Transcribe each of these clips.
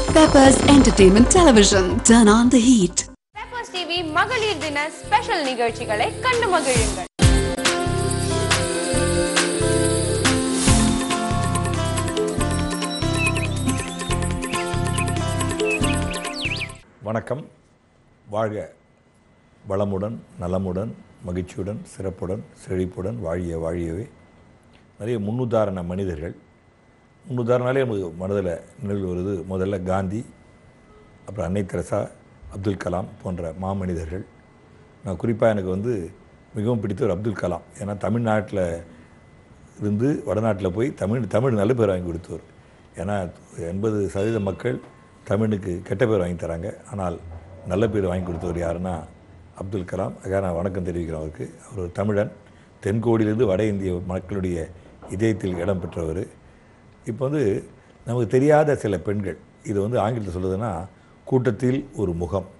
Peppers Entertainment Television. Turn on the heat. Peppers TV மகளிர் தின special நிகழ்ச்சிகளை கண்டு மகிழுங்கள். வணக்கம். வாழ்க வளமுடன் நலமுடன் மகிழ்ச்சியுடன் சிறப்புடன் செழிப்புடன் வாழிய வாழியவே. நிறைய முன்னுதாரண மனிதர்கள். முன்னுதாரணாலே நமக்கு மனதில் நிகழ்வு வருது. முதல்ல காந்தி, அப்புறம் அன்னை தெரசா, அப்துல் கலாம் போன்ற மாமனிதர்கள். நான் குறிப்பாக எனக்கு மிகவும் பிடித்தவர் அப்துல் கலாம். ஏன்னா தமிழ்நாட்டில் இருந்து வடநாட்டில் போய் தமிழ் நல்ல பேர் வாங்கி கொடுத்தவர். ஏன்னா 80% மக்கள் தமிழுக்கு கெட்ட பேர் வாங்கி தராங்க. ஆனால் நல்ல பேர் வாங்கி கொடுத்தவர் யாருன்னா அப்துல் கலாம். அதுக்காக நான் வணக்கம் தெரிவிக்கிறேன் அவருக்கு. அவர் ஒரு தமிழன். தென்கோடியிலிருந்து வட இந்திய மக்களுடைய இதயத்தில் இடம் பெற்றவர். இப்போ நமக்கு தெரியாத சில பெண்கள், இது ஆங்கிலத்தில் சொல்லுதுன்னா கூட்டத்தில் ஒரு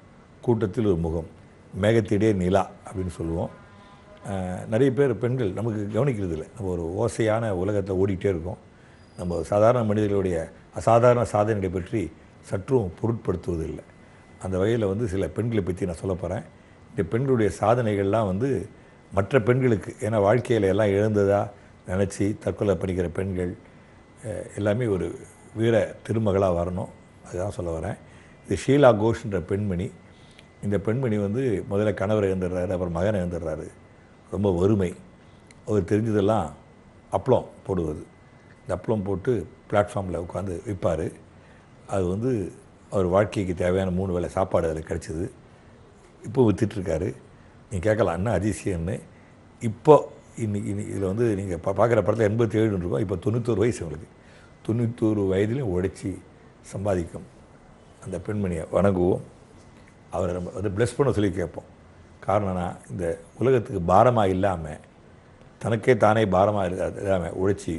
முகம், மேகத்திடையே நிலா அப்படின்னு சொல்லுவோம். நிறைய பேர் பெண்கள் நமக்கு கவனிக்கிறது இல்லை. நம்ம ஒரு ஓசையான உலகத்தில் ஓடிக்கிட்டே இருக்கோம். நம்ம சாதாரண மனிதர்களுடைய அசாதாரண சாதனைகளை பற்றி சற்றும் பொருட்படுத்துவதில்லை. அந்த வகையில் சில பெண்களை பற்றி நான் சொல்ல போகிறேன். இந்த பெண்களுடைய சாதனைகள்லாம் மற்ற பெண்களுக்கு, ஏன்னா வாழ்க்கையில் எல்லாம் இழந்ததாக நினச்சி தற்கொலை பண்ணிக்கிற பெண்கள் எல்லாமே ஒரு வீர திருமகளாக வரணும். அதுதான் சொல்ல வரேன். இது ஷீலா கோஷ்ன்ற பெண்மணி. இந்த பெண்மணி முதல்ல கணவரை இழந்துடுறாரு, அப்புறம் மகனை இழந்துடுறாரு. ரொம்ப வறுமை. அவர் தெரிஞ்சதெல்லாம் அப்பளம் போடுவது. இந்த அப்பளம் போட்டு பிளாட்ஃபார்மில் உட்காந்து விற்பார். அது அவர் வாழ்க்கைக்கு தேவையான 3 வேளை சாப்பாடு அதில் கிடச்சிது. இப்போ விற்றுட்ருக்காரு. நீங்கள் கேட்கலாம் என்ன அதிசயம்னு. இப்போ இன்னைக்கு இதில் நீங்கள் பார்க்குற படத்தில் 87 இருக்கும். இப்போ 91 வயசு உங்களுக்கு. 91 வயதிலையும் உழைச்சி சம்பாதிக்கும் அந்த பெண்மணியை வணங்குவோம். அவரை நம்ம ப்ளஸ் பண்ண சொல்லி கேட்போம். காரணம்னா இந்த உலகத்துக்கு பாரமாக இல்லாமல், தனக்கே தானே பாரமாக இல்லாமல் உழைச்சி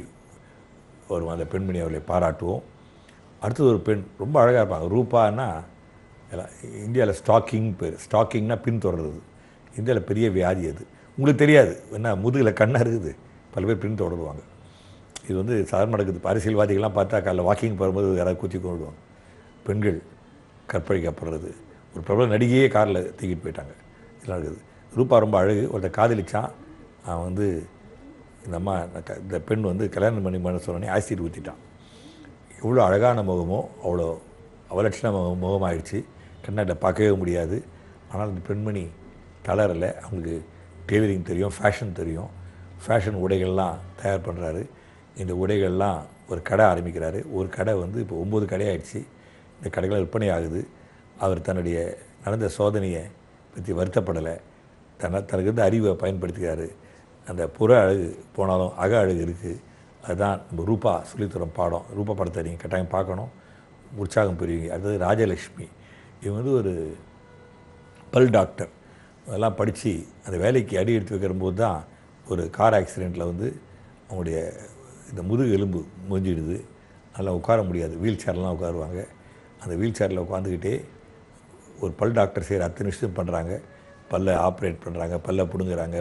வரும் அந்த பெண்மணி அவர்களை பாராட்டுவோம். அடுத்தது ஒரு பெண் ரொம்ப அழகாக இருப்பாங்க. ரூபான்னா இந்தியாவில் ஸ்டாக்கிங் பேர். ஸ்டாக்கிங்னா பின்தொடர்றது. இந்தியாவில் பெரிய வியாதி அது. உங்களுக்கு தெரியாது. என்ன முதுகில் கண்ணாக இருக்குது, பல பேர் பின் தொடருவாங்க. இது சாதாரண நடக்குது. அரசியல்வாதிகள்லாம் பார்த்தா காலைல வாக்கிங் போகும்போது யாராவது குத்தி கொண்டுடுவாங்க. பெண்கள் கற்பழிக்கப்படுறது. ஒரு பிரபல நடிகையே காரில் தூக்கிட்டு போயிட்டாங்க. இதெல்லாம் இருக்குது. ரூபா ரொம்ப அழகு. ஒருத்தர் காதலிச்சான். அவன் இந்த பெண் கல்யாணம் பண்ண சொன்னோடனே ஆசிட் ஊற்றிட்டான். எவ்வளோ அழகான முகமோ அவ்வளோ அவலட்சண முகமாகிடுச்சு. கண்ணாடியில் பார்க்கவே முடியாது. ஆனால் இந்த பெண்மணி தளரலை. அவங்களுக்கு டெய்லரிங் தெரியும், ஃபேஷன் தெரியும். ஃபேஷன் உடைகள்லாம் தயார் பண்ணுறாரு. இந்த உடைகள்லாம் ஒரு கடை ஆரம்பிக்கிறாரு. ஒரு கடை இப்போ 9 கடையாகிடுச்சு. இந்த கடைகள் விற்பனை ஆகுது. அவர் தன்னுடைய நடந்த சோதனையை பற்றி வருத்தப்படலை. தனக்கு அறிவை பயன்படுத்துகிறாரு. அந்த புற அழகு போனாலும் அக அழகு இருக்குது. அதுதான் நம்ம ரூபா சொல்லித்தரோம் பாடம். ரூபா படத்தை நீங்கள் கட்டாயம் பார்க்கணும், உற்சாகம் பெறுவீங்க. அடுத்தது ராஜலக்ஷ்மி. இவங்க ஒரு பல் டாக்டர். அதெல்லாம் படித்து அந்த வேலைக்கு அடி எடுத்து வைக்கிறபோது தான் ஒரு கார் ஆக்சிடெண்ட்டில் அவங்களுடைய இந்த முதுகு எலும்பு முறிஞ்சிடுது. நல்லா உட்கார முடியாது. வீல் சேர்லாம் உட்காருவாங்க. அந்த வீல் சேரில் உட்காந்துக்கிட்டே ஒரு பல் டாக்டர் செய்கிற அத்தனை விஷயம் பண்ணுறாங்க. பல்லை ஆப்ரேட் பண்ணுறாங்க, பல்லை பிடுங்குறாங்க,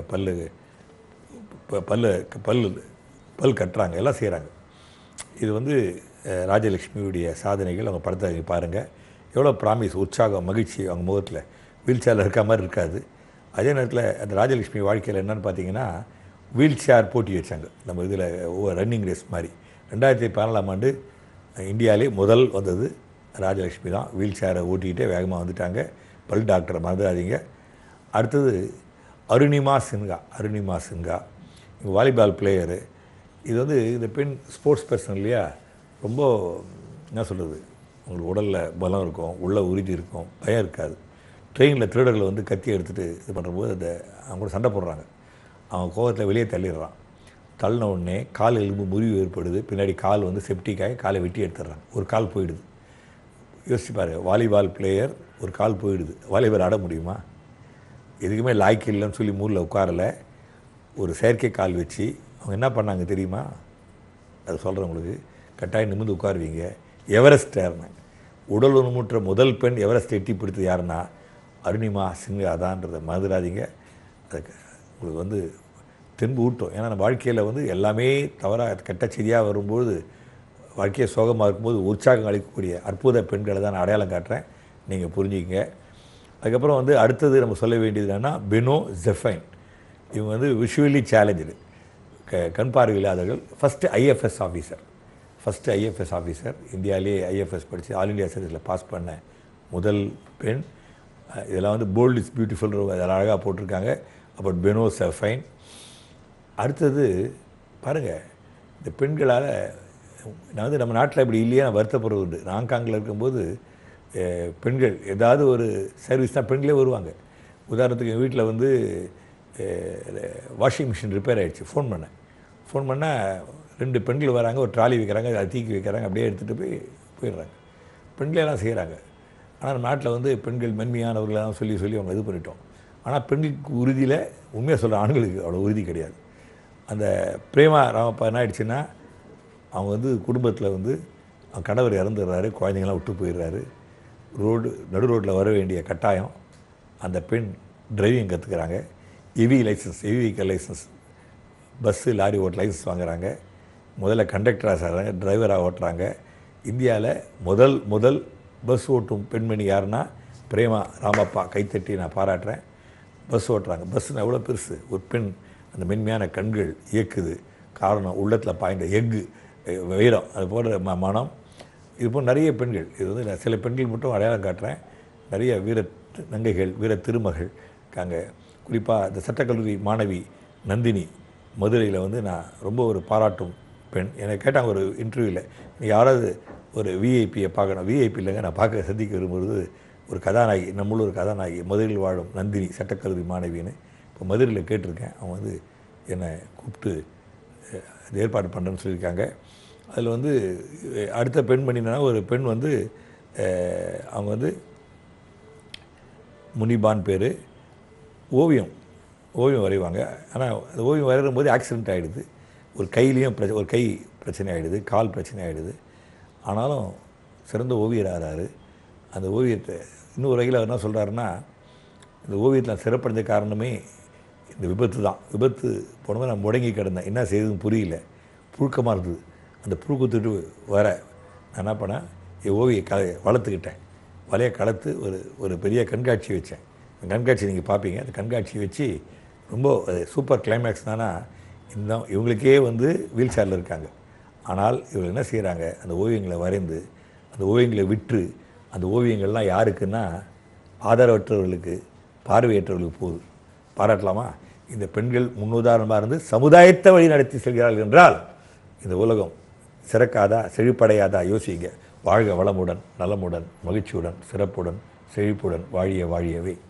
பல் கட்டுறாங்க, எல்லாம் செய்கிறாங்க. இது ராஜலக்ஷ்மியுடைய சாதனைகள். அவங்க படத்தை பாருங்கள். எவ்வளோ ப்ராமிஸ், உற்சாகம், மகிழ்ச்சி அவங்க முகத்தில். வீல் சேரில் இருக்க மாதிரி இருக்காது. அதே நேரத்தில் அந்த ராஜலக்ஷ்மி வாழ்க்கையில் என்னென்னு பார்த்தீங்கன்னா, வீல் சேர் போட்டி வச்சாங்க. நம்ம இதில் ரன்னிங் ரேஸ் மாதிரி. 2014ஆம் ஆண்டு இந்தியாவிலே முதல் வந்தது ராஜலக்ஷ்மி தான். வீல் சேரை ஓட்டிக்கிட்டே வேகமாக வந்துட்டாங்க. பல் டாக்டரை மறந்துடாதீங்க. அடுத்தது அருணிமா சின்ஹா. இவங்க வாலிபால் பிளேயரு. இது இந்த பெண் ஸ்போர்ட்ஸ் பர்சன் இல்லையா. ரொம்ப என்ன சொல்கிறது, உங்களுக்கு உடலில் பலம் இருக்கும், உள்ள உறுதி இருக்கும், பயம் இருக்காது. ட்ரெயினில் திருடர்கள் கத்தி எடுத்துகிட்டு இது பண்ணுறபோது அவங்க கூட சண்டை போடுறாங்க. அவன் கோபத்தில் வெளியே தள்ளிடுறான். தள்ளின உடனே கால் எலும்பு முறிவு ஏற்படுது. பின்னாடி கால் செப்டிக்காக காலை வெட்டி எடுத்துடுறாங்க. ஒரு கால் போயிடுது. யோசிச்சு பாருங்கள். வாலிபால் பிளேயர் ஒரு கால் போயிடுது. வாலிபால் ஆட முடியுமா? எதுக்குமே லாய்க்கு இல்லைன்னு சொல்லி மூரில் உட்காரலை. ஒரு செயற்கை கால் வச்சு அவங்க என்ன பண்ணாங்க தெரியுமா? அது சொல்கிறேன் உங்களுக்கு. கட்டாயம் நிமிர்ந்து உட்காருவீங்க. எவரெஸ்ட் ஏறினாங்க. உடல் ஊனமுற்ற முதல் பெண் எவரெஸ்ட் எட்டி பிடித்தது யாருன்னா அருணிமா சின்ஹா தான்றதை மறந்துடாதீங்க. அதுக்கு உங்களுக்கு தென்பு ஊட்டும். ஏன்னா நம்ம வாழ்க்கையில் எல்லாமே தவறாக கெட்ட செய்தியாக வரும்போது வாழ்க்கையை சோகமாக இருக்கும்போது உற்சாகம் அளிக்கக்கூடிய அற்புத பெண்களை தான் நான் அடையாளம் காட்டுறேன், நீங்கள் புரிஞ்சுக்கிங்க. அதுக்கப்புறம் வந்து அடுத்தது நம்ம சொல்ல வேண்டியது என்னென்னா பெனோ ஜெஃபைன். இவங்க வந்து விஷுவலி சேலஞ்சு, கண் பார்வை இல்லாதவர்கள். ஃபஸ்ட்டு ஐஎஃப்எஸ் ஆஃபீஸர் இந்தியாவிலே ஐஎஃப்எஸ் படித்து ஆல் இண்டியா சர்வீஸில் பாஸ் பண்ண முதல் பெண். இதெல்லாம் வந்து போல்ட் இஸ் பியூட்டிஃபுல் அதெல்லாம் அழகாக போட்டிருக்காங்க. அப்புறம் பெனோ ஜெஃபைன். அடுத்தது பாருங்கள், இந்த பெண்களால் நான் வந்து நம்ம நாட்டில் இப்படி இல்லையே நான் வருத்தப்படுறது உண்டு. ஹாங்காங்கில் இருக்கும்போது பெண்கள் ஏதாவது ஒரு சர்வீஸ் தான் பெண்களே வருவாங்க. உதாரணத்துக்கு எங்கள் வீட்டில் வந்து வாஷிங் மிஷின் ரிப்பேர் ஆகிடுச்சு. ஃபோன் பண்ணால் 2 பெண்கள் வராங்க, ஒரு ட்ராலி வைக்கிறாங்க, அதை தீக்கி வைக்கிறாங்க, அப்படியே எடுத்துகிட்டு போயிடுறாங்க. பெண்களெல்லாம் செய்கிறாங்க. ஆனால் நம்ம நாட்டில் வந்து பெண்கள் மென்மையானவர்களெல்லாம் சொல்லி அவங்க இது பண்ணிட்டோம். ஆனால் பெண்களுக்கு உறுதியில் உண்மையாக சொல்கிற ஆண்களுக்கு அவ்வளோ உறுதி கிடையாது. அந்த பிரேமா ராமப்பா என்ன ஆயிடுச்சுன்னா, அவங்க வந்து குடும்பத்தில் வந்து அவங்க கணவர் இறந்துடுறாரு, குழந்தைங்களாம் விட்டு போயிடுறாரு. நடு ரோட்டில் வர வேண்டிய கட்டாயம். அந்த பெண் டிரைவிங் கற்றுக்கிறாங்க. Heavy vehicle licence, bus lorry ஓட்ட லைசன்ஸ் வாங்குகிறாங்க. முதல்ல கண்டக்டராக செய்கிறாங்க, டிரைவராக ஓட்டுறாங்க. இந்தியாவில் முதல் பஸ் ஓட்டும் பெண்மணி யாருன்னா பிரேமா ராமப்பா. கைத்தட்டி நான் பாராட்டுறேன். பஸ் ஓட்டுறாங்க. பஸ்ஸுன்னு எவ்வளோ பெருசு, ஒரு பெண் அந்த மென்மையான கண்கள் இயக்குது. காரணம் உள்ளத்தில் பாய்ந்த எஃகு வைரம், அது போன்ற மனம். இது போல் நிறைய பெண்கள், இது வந்து நான் சில பெண்கள் மட்டும் அடையாளம் காட்டுறேன். நிறைய வீர நங்கைகள், வீர திருமகள் இருக்காங்க. குறிப்பாக இந்த சட்டக்கல்லூரி மாணவி நந்தினி மதுரையில் வந்து நான் ரொம்ப ஒரு பாராட்டும் பெண். எனக்கு கேட்டாங்க ஒரு இன்டர்வியூவில், நீ யாராவது ஒரு விஐபியை பார்க்கணும். விஐபி இல்லைங்க, நான் சந்திக்க விரும்புகிறது ஒரு கதாநாயகி, நம்மளும் ஒரு கதாநாயகி, மதுரையில் வாழும் நந்தினி சட்டக்கல்லூரி மாணவின்னு. இப்போ மதுரையில் கேட்டிருக்கேன். அவங்க வந்து என்னை கூப்பிட்டு ஏற்பாடு பண்ணுறேன்னு சொல்லியிருக்காங்க. அதில் வந்து அடுத்த பெண்மணினா ஒரு பெண் வந்து அவங்க வந்து முனிபான் பேர். ஓவியம் வரைவாங்க. ஆனால் அந்த ஓவியம் வரைகிற போது ஆக்சிடெண்ட் ஆகிடுது. ஒரு கையிலையும் ஒரு கை பிரச்சனை ஆகிடுது, கால் பிரச்சனை ஆகிடுது. ஆனாலும் சிறந்த ஓவியர் ஆகிறாரு. அந்த ஓவியத்தை இன்னொரு வகையில் அவர் என்ன சொல்கிறாருன்னா, இந்த ஓவியத்தில் சிறப்படைஞ்ச காரணமே இந்த விபத்து தான். விபத்து போனது நான் முடங்கி கிடந்தேன், என்ன செய்யுதுன்னு புரியல, புழுக்கமாக இருந்தது. அந்த புழுக்கத்துட்டு வர நான் என்ன பண்ணேன், என் ஓவிய வளர்த்துக்கிட்டேன். வலையை கலத்து ஒரு பெரிய கண்காட்சி வச்சேன். அந்த கண்காட்சி நீங்கள் பார்ப்பீங்க. அந்த கண்காட்சி வச்சு ரொம்ப சூப்பர் கிளைமேக்ஸ் தானா, இவங்களுக்கே வந்து வீல் சேரில் இருக்காங்க. ஆனால் இவங்க என்ன செய்கிறாங்க, அந்த ஓவியங்களை வரைந்து அந்த ஓவியங்களை விற்று, அந்த ஓவியங்கள்லாம் யாருக்குன்னா ஆதரவற்றவர்களுக்கு, பார்வையற்றவர்களுக்கு போகுது. பாராட்டலாமா? இந்த பெண்கள் முன்னுதாரணமாக இருந்து சமுதாயத்தை வழி நடத்தி செல்கிறார்கள் என்றால் இந்த உலகம் சிறக்காதா, செழிப்படையாதா? யோசிங்க. வாழ்க வளமுடன், நலமுடன், மகிழ்ச்சியுடன், சிறப்புடன், செழிப்புடன், வாழியவே.